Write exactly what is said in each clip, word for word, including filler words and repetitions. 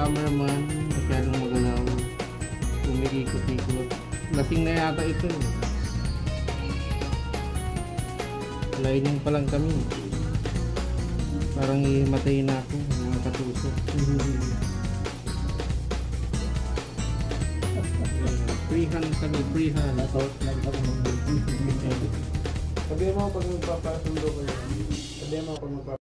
cameraman, masyadong magalaw, umikikot-ikot. Lasing na yata ito eh. Lining pa lang kami. Parang imatay na ako, mga katusok. Freehand kami, freehand. Sabi mo pag magpapasundo ko yan. Sabi mo pag magpapasundo.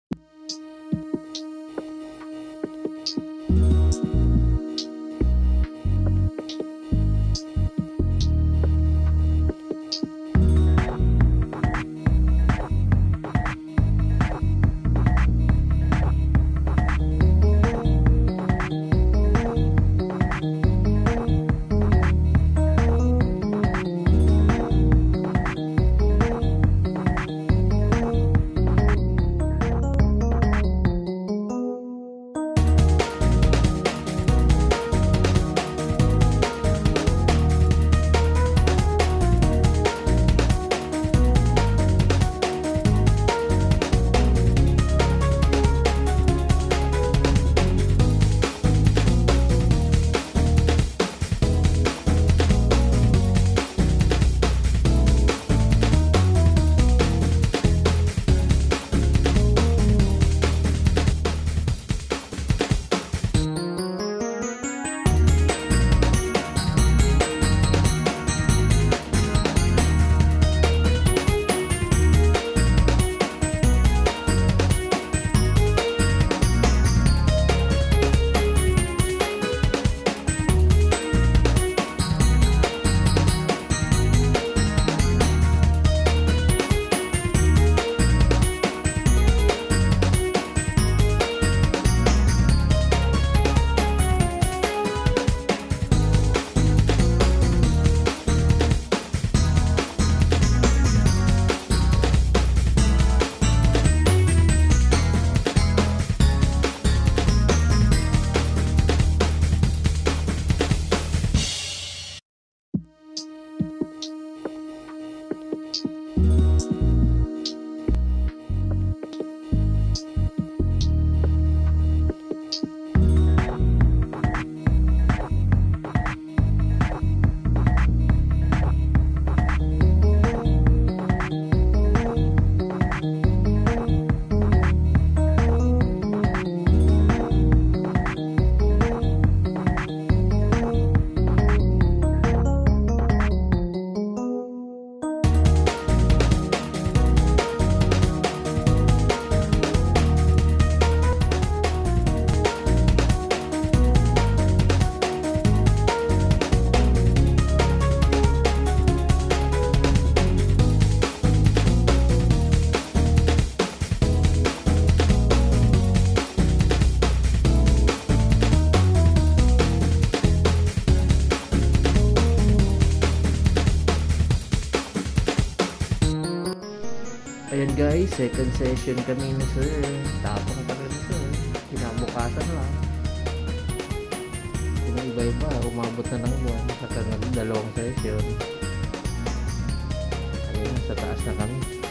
Ayan guys, second session kami na sir. Tapang talaga sir. Kinabukasan lang. Yung iba-iba, umabot na ng buwan. Sa dalawang session. Ayun, sa taas na kami.